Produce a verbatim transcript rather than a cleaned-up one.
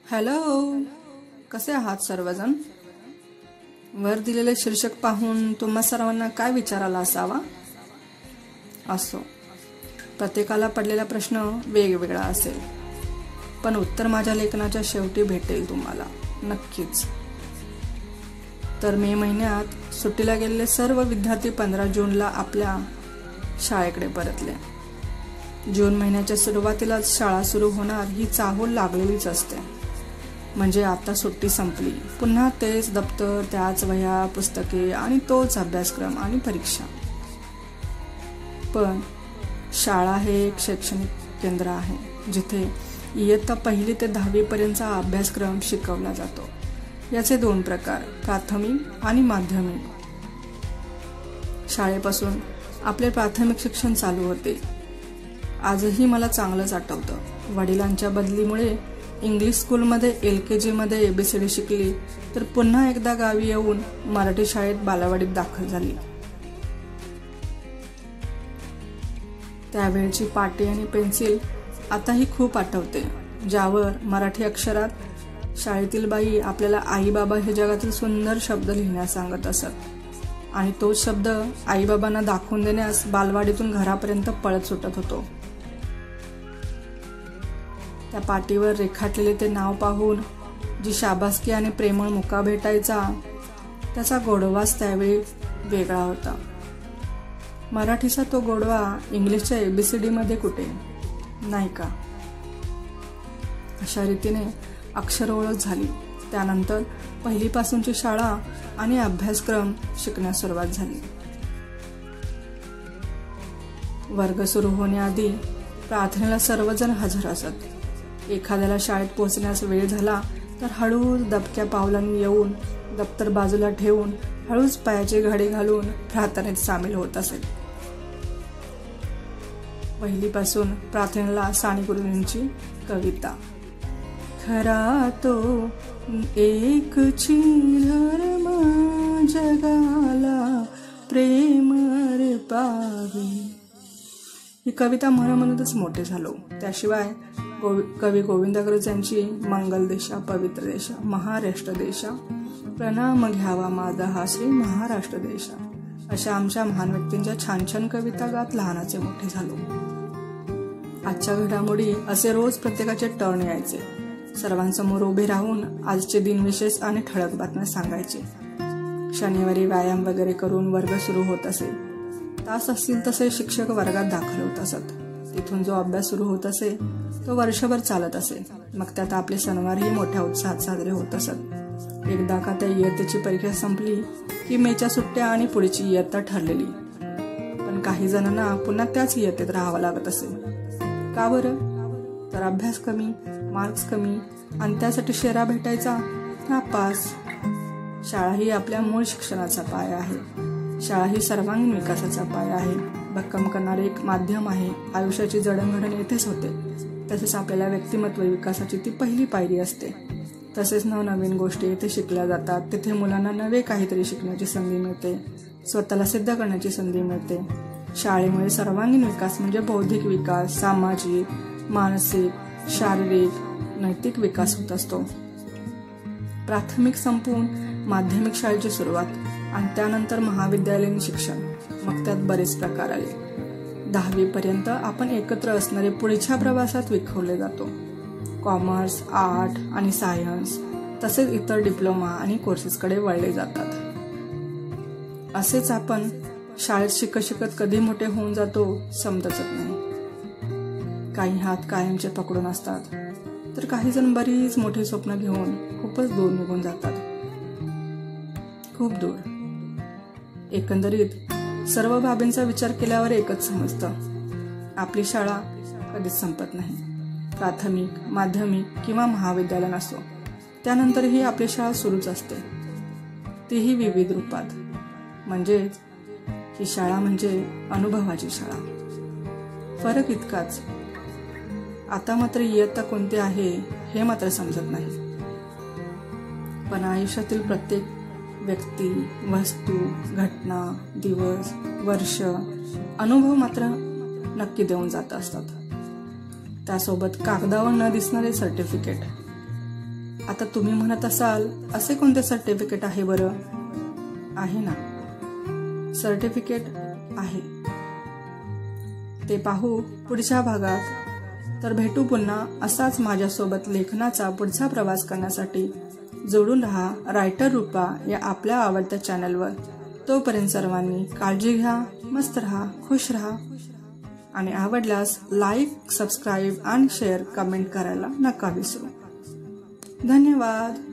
Hello, कसे आहात सर्वजण? वर दिलेले शीर्षक पाहून तुम्हा सर्वांना काय विचार आला असावा? असो, प्रत्येकाला पडलेला प्रश्न वेगवेगळा असेल, पण उत्तर माझ्या लेखनाच्या शेवटी भेटेल तुम्हाला नक्कीच. तर मे महिन्यात सुट्टीला गेलेले सर्व विद्यार्थी पंधरा जूनला आपल्या शाळेकडे परतले. जून महिन्याच्या सुरुवातीलाच शाळा सुरू होणार ही चाहूल लागलेलीच असते. म्हणजे आता सुट्टी संपली, पुन्हा तेच दप्तर, त्याच वह्या, पुस्तके आणि तोच अभ्यासक्रम आणि परीक्षा. पण शाळा हे एक शैक्षणिक केंद्र आहे जिथे इयत्ता पहिली ते दहावी पर्यंतचा अभ्यासक्रम शिकवला जातो. याचे दोन प्रकार, प्राथमिक आणि माध्यमिक. शाळेपासून आपले प्राथमिक शिक्षण चालू होते. आजही मला चांगलंच आठवतं. वडिलांच्या बदलीमुळे इंग्लिश स्कूलमध्ये एल के जीमध्ये एबीसीडी शिकली, तर पुन्हा एकदा गावी येऊन मराठी शाळेत बालवाडीत दाखल झाली. त्यावेळची पाटी आणि पेन्सिल आताही खूप आठवते, ज्यावर मराठी अक्षरात शाळेतील बाई आपल्याला आई बाबा हे जगातील सुंदर शब्द लिहिण्यास सांगत असत आणि तोच शब्द आईबाबांना दाखवून देण्यास बालवाडीतून घरापर्यंत पळत सुटत होतो. त्या पाटीवर रेखाटलेले ते नाव पाहून जी शाबासकी आणि प्रेमळ मुका भेटायचा, त्याचा गोडवाच त्यावेळी वेगळा होता. मराठीचा तो गोडवा इंग्लिशच्या एबीसीडी मध्ये कुठे, नाही का? अशा रीतीने अक्षर ओळख झाली. त्यानंतर पहिलीपासूनची शाळा आणि अभ्यासक्रम शिकण्यास सुरुवात झाली. वर्ग सुरू होण्याआधी प्रार्थनेला सर्वजण हजर असत. एखाद्याला शाळेत पोहोचण्यास वेळ झाला तर हळूच दबक्या पावलांनी येऊन दप्तर बाजूला ठेवून हळूच पायाचे घडे घालून प्रार्थनेत सामील होत असेल. पहिलीपासून प्रार्थनेला साने गुरुजींची कविता, खरा तो एकची धर्म जगाला प्रेम पावी, ही कविता म्हणून म्हणतच मोठे झालो. त्याशिवाय गोवि कवी गोविंद गुरुजींची मंगल देशा पवित्र देशा महाराष्ट्र देशा प्रणाम घ्यावा माझा हा श्री महाराष्ट्र देशा, अशा आमच्या महान व्यक्तींच्या छान छान कविता गात लहानाचे मोठे झालो. आजच्या घडामोडी असे रोज प्रत्येकाचे टर्न यायचे. सर्वांसमोर उभे राहून आजचे दिनविशेष आणि ठळक बातम्या सांगायचे. शनिवारी व्यायाम वगैरे करून वर्ग सुरू होत असे. तास असतील तसे शिक्षक वर्गात दाखल होत असत. तिथून जो अभ्यास सुरू होत असे तो वर्षभर चालत असे. मग त्यात आपले सणवारही मोठ्या उत्साहात साजरे होत असत. एकदा का त्या इयत्तेची परीक्षा संपली की मेच्या सुट्ट्या आणि पुढची इयत्ता ठरलेली. पण काही जणांना पुन्हा त्याच इयत्तेत राहावं लागत असे. का बरं? तर अभ्यास कमी, मार्क्स कमी आणि त्यासाठी शेरा भेटायचा, नापास. शाळा ही आपल्या मूळ शिक्षणाचा पाया आहे. शाळा ही सर्वांगीण विकासाचा पाया आहे. भक्कम करणारे एक माध्यम आहे. आयुष्याची जडणघडण येथेच होते. तसेच आपल्याला व्यक्तिमत्व विकासाची ती पहिली पायरी असते. तसेच नवनवीन गोष्टी येथे शिकल्या जातात. तिथे मुलांना नवे काहीतरी शिकण्याची संधी मिळते, स्वतःला सिद्ध करण्याची संधी मिळते. शाळेमुळे सर्वांगीण विकास म्हणजे बौद्धिक विकास, सामाजिक, मानसिक, शारीरिक, नैतिक विकास होत असतो. प्राथमिक संपून माध्यमिक शाळेची सुरुवात आणि त्यानंतर महाविद्यालयीन शिक्षण. मग त्यात बरेच प्रकार आले. दहावी पर्यंत आपण एकत्र असणारे पुढच्या प्रवासात विखुरले जातो. कॉमर्स, आर्ट आणि सायन्स तसेच इतर डिप्लोमा आणि कोर्सेसकडे वळले जातात. असेच आपण शाळेत शिकत शिकत कधी मोठे होऊन जातो समजतच नाही. काही हात कायमचे पकडून असतात, तर काही जण बरीच मोठी स्वप्न घेऊन खूपच दूर निघून जातात, खूप दूर. एकंदरीत सर्व बाबींचा विचार केल्यावर एकच समजतं, आपली शाळा कधीच संपत नाही. प्राथमिक, माध्यमिक किंवा महाविद्यालय असो, त्यानंतरही आपली शाळा सुरूच असते, तीही विविध रूपात. म्हणजेच ही शाळा म्हणजे अनुभवाची शाळा. फरक इतकाच, आता मात्र इयत्ता कोणती आहे हे मात्र समजत नाही. पण आयुष्यातील प्रत्येक व्यक्ती, वस्तू, घटना, दिवस, वर्ष, अनुभव मात्र नक्की देऊन जात असतात. त्यासोबत कागदावर न दिसणारे सर्टिफिकेट. आता तुम्ही म्हणत असाल, असे कोणते सर्टिफिकेट आहे बरं? आहे ना, सर्टिफिकेट आहे, ते पाहू पुढच्या भागात. तर भेटू पुन्हा असाच माझ्यासोबत लेखनाचा पुढचा प्रवास करण्यासाठी. जोडून राहा रायटर रूपा या आपल्या आवडत्या चॅनलवर. तोपर्यंत सर्वांनी काळजी घ्या, मस्त राहा, खुश राहा आणि आवडल्यास लाईक, सबस्क्राईब आणि शेअर, कमेंट करायला नका विसरू. धन्यवाद.